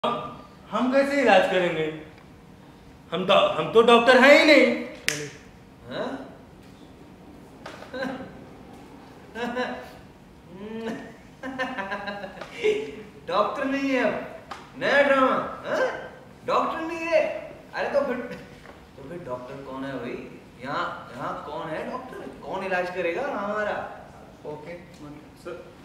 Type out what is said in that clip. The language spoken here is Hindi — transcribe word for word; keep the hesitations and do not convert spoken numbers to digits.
हम कैसे इलाज करेंगे? हम तो हम तो डॉक्टर हैं ही नहीं। हाँ? डॉक्टर नहीं है अब, नया ड्रामा। हाँ? डॉक्टर नहीं है। अरे तो फिर तो फिर डॉक्टर कौन है भाई? यहाँ यहाँ कौन है डॉक्टर? कौन इलाज करेगा हमारा? Okay sir.